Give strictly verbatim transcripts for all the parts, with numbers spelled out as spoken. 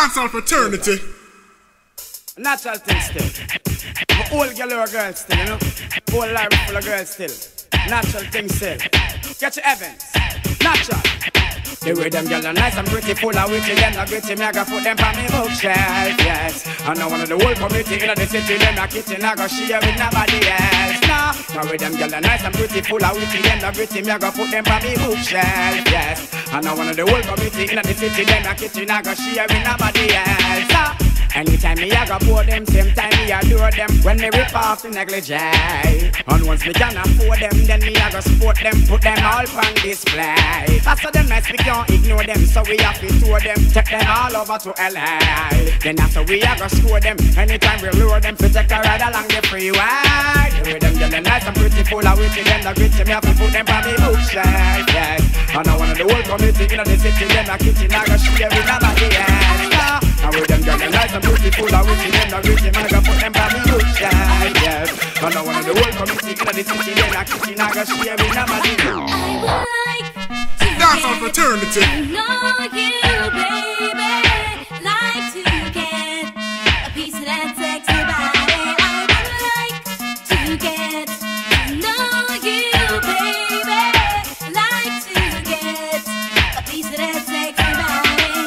Dancehall fraternity. Natural thing still. I'm old girl or girl still, you know. Old life full of girls still. Natural thing still. Get your Evans. Natural. The way them girls are nice and pretty, full of witty, them not gritty, me I go put them on me bookshelf, yes. And now one of the whole community in the city, them not kitchen, I go share with nobody else, nah. The way them girls are nice and pretty, full of witty, them not gritty, me I go put them on me bookshelf, yes. And now one of the whole community in the city, them not kitchen, I go share with nobody else, nah. Anytime me I go pour them, same time me adore them. When me rip off the negligee, and once me can afford them, then me I go support them, put them all on display. After them nice, we can't ignore them, so we have to tour them, take them all over to L A. Then after we I go score them, anytime we lure them, to take a ride along the freeway. The way them girls nice and pretty, full of witty, them the gritty, me have to put them on me bookshelf, yes. And I want the whole community in the city, them the kitchen, I go share with nobody else. And with them girls nice and pretty, full of witty, them the gritty, man, I go put them on me bookshelf, yes. And I want the whole community in the city, them the kitchen, I go share with nobody else. Dancehall fraternity. Know you, baby, like to get a piece of that sexy body. I would like to get to know you, baby, like to get a piece of that sexy body.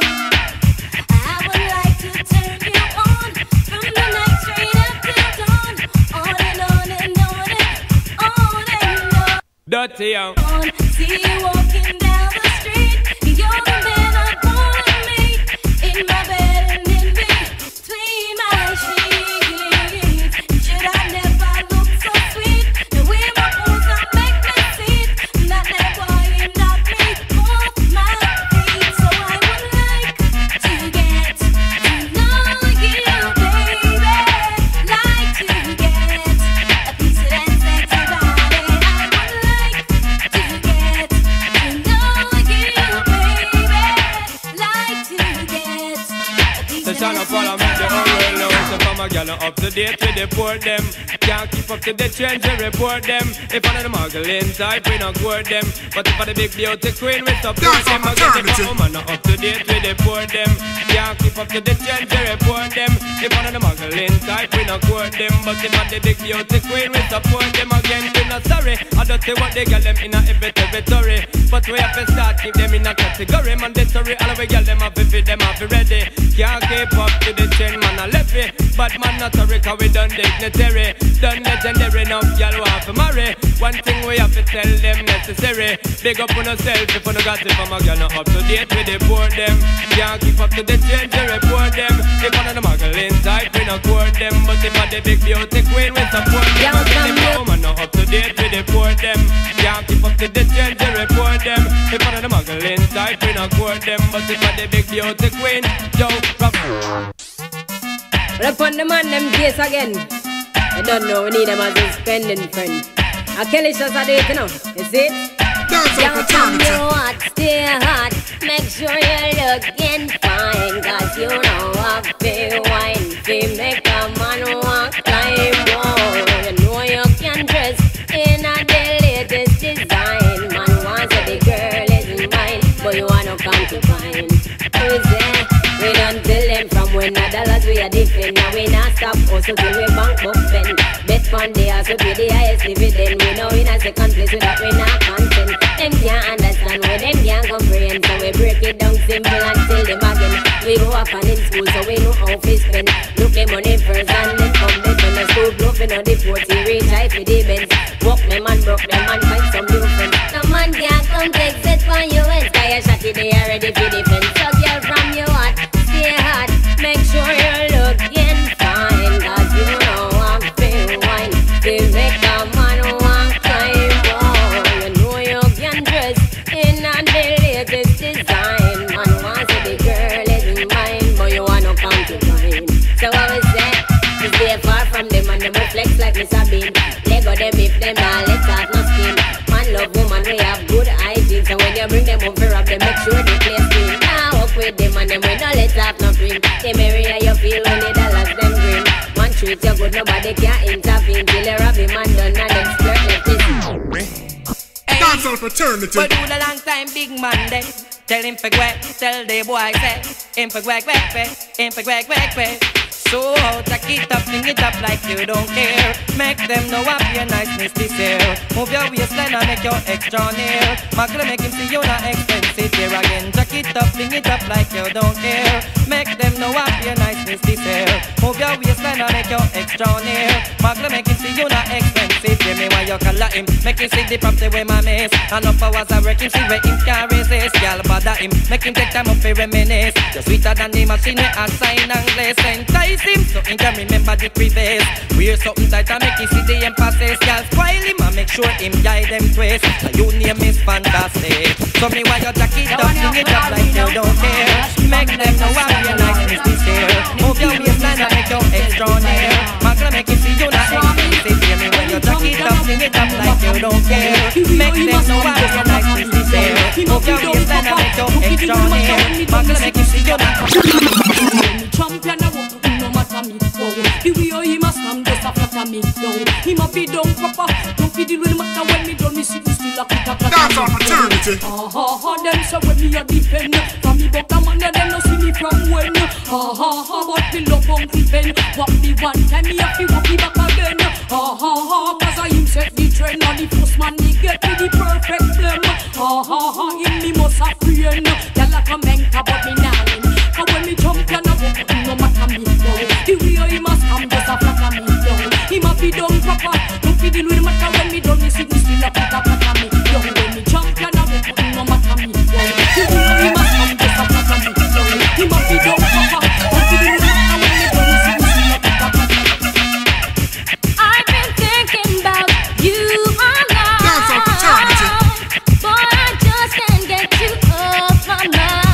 I would like to turn you on from the night straight up till dawn, on and on and on and on and on. Dirty young. See you walking down the street, you're the man I wanna meet, in my bed and in between my sheets. Should I never look so sweet? The way my pose I make me see, not that boy you knock me off my feet. So I would like to get to know you, baby, like to get a piece of that sexy body. I would like to get the song of all I make the whole world know. So from a gal up to date we deport them. Can't keep up to the trends we report them. If one of the muggling type we not court them, but if I the big beauty queen we support them. Again if a woman not up to date we deport them. Can't keep up to the trends we report them. If one of the muggling type we not court them, but if I the big beauty queen we support them. Again we not sorry, I don't say what they gal them in a every territory, but we have to start keep them in a category mandatory. All of we gal them have to fit them have to ready. Can't keep up to the trend, man, I left it. But man, not sorry, cause we done dignitary. Done legendary, now y'all want to marry. One thing we have to tell them necessary. Big up on yourself if you got it from a girl, not up to date, we deport them. Can't keep up to the trend, we report them. If one of the muggling type, we not court them. But if I the big beauty queen, we support them. Again, if a woman not up to date, we deport them. Can't keep up to the trend, we report them. If one of the muggling type, we not court them. But if I the big beauty queen, yo, rock. Rep on the man them case again. I don't know, we need them as a spending friend. I kill it just a date, you know. You see it? Dancehall fraternity. You hot, stay hot. Make sure you're looking fine, cause you know I feel wine. Feel make a man walk climb wall. You know you can dress in a the latest design. Man wants that the girl is mine, but you wanna come to find. Who is there? We don't tell them from when the dollars we are different. Now we not stop also till we bank book spend. Bet fund they also pay the highest dividend. We know in a second place without we not content. Them can't understand where them can't comprehend. So we break it down simple and tell them again. We go up and in school so we know how to spend. Look the money first and then come back when the school bluffing on the forty reach high for the bends. Walk them and broke them and find some new friends. No man can't come take set for you and sky a shotty they are ready for defense. So girl from your heart, stay hot, make sure you're looking fine, cause you know I feel wine. They make a man want climb wall. You know you can dress in a the latest design. Man wants to the girl is mine, but you wanna come to mine. So what we say, is stay far from them and them reflex like Mister Bean. Lego them if them not let out no skin. Man love woman, we have good hygiene. So when you bring them home for up, them make sure they play clean. Now walk with them and them we no let off no cream. Them area you feel when the dollars them green. Man treat you good, nobody can intervene. Till you rob him and done and them skirt left his. Dancehall fraternity. But do the long time big man then. Tell him for quack, tell the boy say, him for quack, quack, quack, him for quack, quack, quack. So jack it up, fling it up like you don't care. Make them know up your niceness this year. Move your waistline and make your extra near. Muggle make him see you not expensive here again. Jack it up, fling it up like you don't care. Make them know up your niceness this year. Move your waistline and make your extra near. Muggle make him see you not expensive. Hear me while you color him. Make him see the property where my miss. And up hours I work him, see where him can resist. Y'all bother him, make him take time up to reminisce. You're sweeter than the machine where I sign and glaze. Entice him so he can remember the previous. Wear something tight and make him see the emphasis. Y'all spoil him and make sure him guide them twist. So you name is fantastic. So me while you jack it up, sing it up like you don't care. Make them know how your niceness this year. Move your waistline and make your extra near. Magla make him see you not expensive. Hear me when you jack it up, sing it up like you don't care. Make them know how your niceness this year. Move your waistline and make your extra near. Magla make him see you not champion I walk no matter me. Oh, the way he must stand just a flatter me. Yo, he must be done proper. Don't be deal with the matter when me done me see you still a quick a flatter. That's our fraternity. Ha ha ha, them say when me a defend. From me buck a man and them no see me from when. Ha ha ha, but me love Uncle Ben. What me one time me a fi walk me back again. Ha ha ha, cause I him set the trend. And the first man he get me the perfect blem. Ha ha ha, him me must a friend. Y'all like a menka but me now. And when me jump and I walk, no matter me, yo. The way he must come just a flatter me, yo. He must be done proper. Don't be deal with the matter when me done me see me still a flatter flatter me, yo. When me jump and I walk, no matter me, yo. The way he must come just a flatter me, yo. He must be done proper. Don't be deal with the matter when me done me see me still a flatter flatter me. I've been thinking about you all night. That's our fraternity. Boy, I just can't get you off my mind.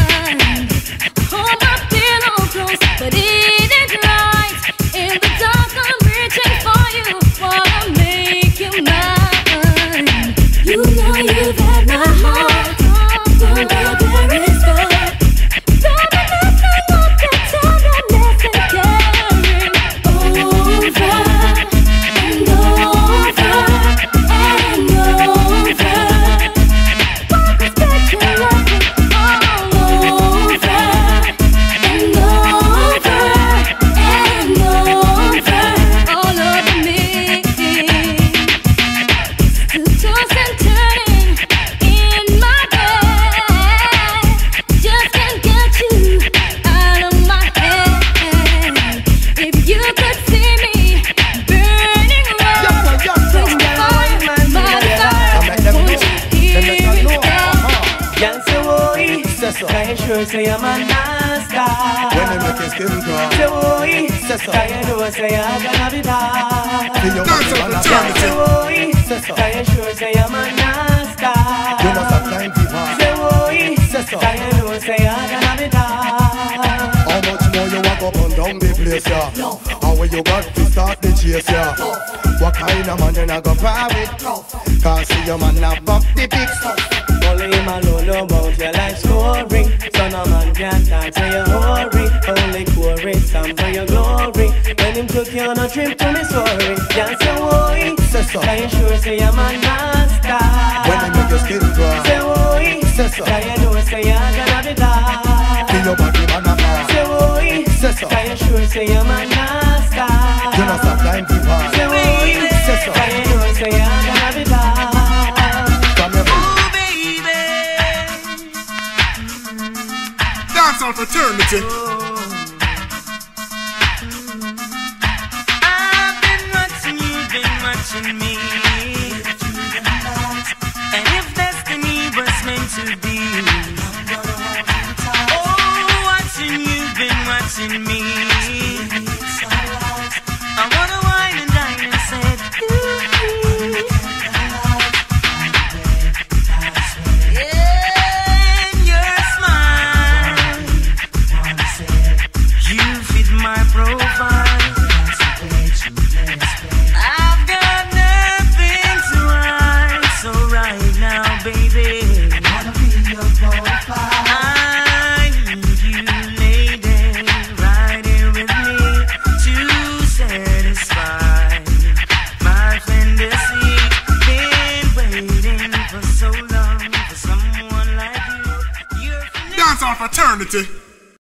But it ain't right. In the dark I'm reaching for you. Wanna make you mine. You know you've had my heart. Don't know where it's going. Don't be nothing but the tenderness and caring. Over and over and over. Why respect your love all over and over. Can you sure say I'm a nasty? When they make your skin crawl. Say boy, can you know say I'm gonna be bad? That's our fraternity. Say boy, can you sure say I'm a nasty? You must have time to pass. Say boy, can you know say I'm gonna be bad? How much more you walk up and down the place, yeah? No. And when you got to start the chase, yeah? What kind of man then I go private? Can't see your man have up the pics. Only him alone know about your life story. So no man can talk to your hurry. Only chorus stand for your glory. When him took you on a trip to Missouri, just say boy, can you sure say I'm a master? When they make your skin crawl. Say boy, can you know say you're gonna be bad? Feel your body man a pass. Say boy, can you sure say I'm a master? You must have time to pass. Say boy, can you know say you're gonna be bad? From your That's our fraternity. I've been watching you, been watching me. And if destiny was meant to be, oh, watching you, been watching me. I wanna wine and dine and said, yeah, your smile, you fit my profile. I've got nothing to hide, so right now, baby, I need you, lady, right here with eternity.